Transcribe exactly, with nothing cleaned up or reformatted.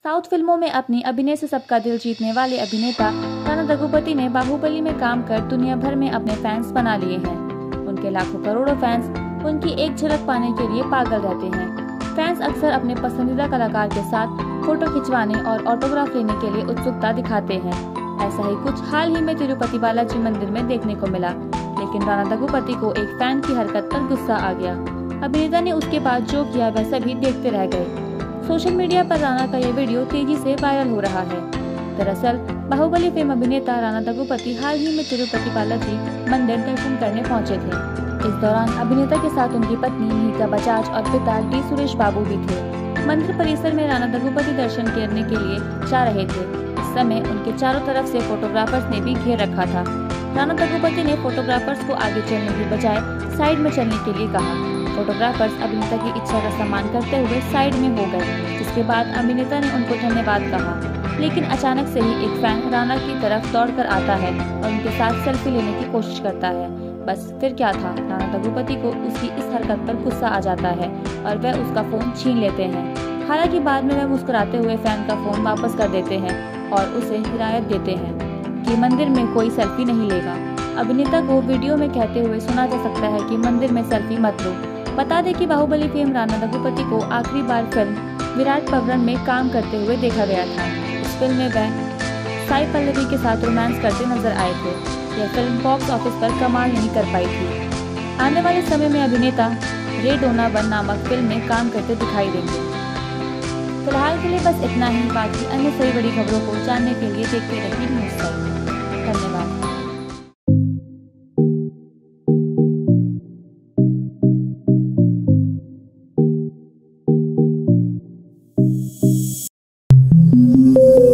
South फिल्मों में अपनी अभिनय से सबका दिल जीतने वाले अभिनेता राणा दग्गुबाती ने बाहुबली में काम कर दुनिया भर में अपने फैंस बना लिए हैं। उनके लाखों करोड़ों फैंस उनकी एक झलक पाने के लिए पागल रहते हैं। फैंस अक्सर अपने पसंदीदा कलाकार के साथ फोटो खिंचवाने और ऑटोग्राफ लेने के लिए उत्सुकता दिखाते हैं। ऐसा ही कुछ हाल ही में तिरुपति बालाजी मंदिर में देखने को मिला, लेकिन राणा दग्गुबाती को एक फैन की हरकत पर गुस्सा आ गया। अभिनेता ने उसके बाद जो किया वह सभी देखते रह गए। सोशल मीडिया पर राणा का यह वीडियो तेजी से वायरल हो रहा है। दरअसल बाहुबली फिल्म अभिनेता राणा दग्गुबाती हाल ही में तिरुपति बालाजी मंदिर दर्शन करने पहुंचे थे। इस दौरान अभिनेता के साथ उनकी पत्नी मीका बजाज और पिता डी सुरेश बाबू भी थे। मंदिर परिसर में राणा दग्गुबाती दर्शन करने के लिए जा रहे थे। इस समय उनके चारों तरफ से फोटोग्राफर्स ने भी घेर रखा था। राणा दग्गुबाती ने फोटोग्राफर्स को आगे चलने की बजाय साइड में चलने के लिए कहा। फोटोग्राफर्स अभिनेता की इच्छा का सम्मान करते हुए साइड में हो गए, जिसके बाद अभिनेता ने उनको धन्यवाद कहा। लेकिन अचानक से ही एक फैन राणा की तरफ दौड़कर आता है और उनके साथ सेल्फी लेने की कोशिश करता है। बस फिर क्या था, राणा दग्गुबाती को उसकी इस हरकत पर गुस्सा आ जाता है और वह उसका फोन छीन लेते हैं। हालांकि बाद में वह मुस्कुराते हुए फैन का फोन वापस कर देते हैं और उसे हिदायत देते हैं कि मंदिर में कोई सेल्फी नहीं लेगा। अभिनेता को वीडियो में कहते हुए सुना जा सकता है कि मंदिर में सेल्फी मत लो। बता दें कि बाहुबली फिल्म राणा दग्गुबाती को आखिरी बार फिल्म विराट पर्वन में काम करते हुए देखा गया था। इस फिल्म में वह साई पल्लवी के साथ रोमांस करते नजर आए थे। यह फिल्म बॉक्स ऑफिस पर कमाल नहीं कर पाई थी। आने वाले समय में अभिनेता रे डोनावन नामक फिल्म में काम करते दिखाई देंगे। फिलहाल के लिए बस इतना ही। बाकी अन्य सभी बड़ी खबरों को जानने के लिए देखते रहिए न्यूज़ टाइम। धन्यवाद। Thank you.